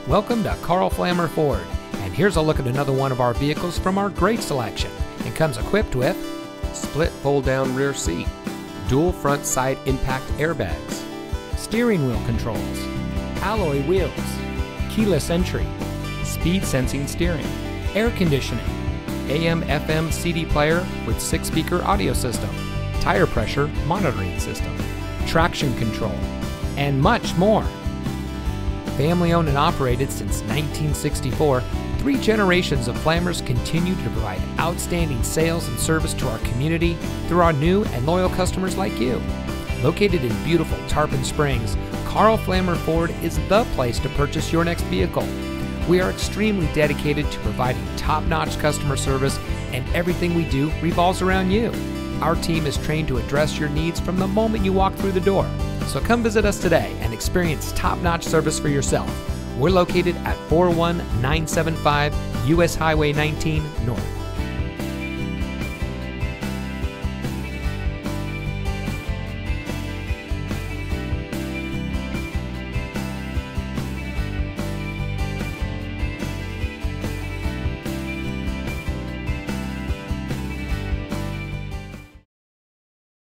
Welcome to Carl Flammer Ford, and here's a look at another one of our vehicles from our great selection. It comes equipped with split fold-down rear seat, dual front side impact airbags, steering wheel controls, alloy wheels, keyless entry, speed sensing steering, air conditioning, AM/FM CD player with 6-speaker audio system, tire pressure monitoring system, traction control, and much more. Family owned and operated since 1964, 3 generations of Flammers continue to provide outstanding sales and service to our community through our new and loyal customers like you. Located in beautiful Tarpon Springs, Carl Flammer Ford is the place to purchase your next vehicle. We are extremely dedicated to providing top-notch customer service, and everything we do revolves around you. Our team is trained to address your needs from the moment you walk through the door. So come visit us today and experience top-notch service for yourself. We're located at 41975 US Highway 19 North.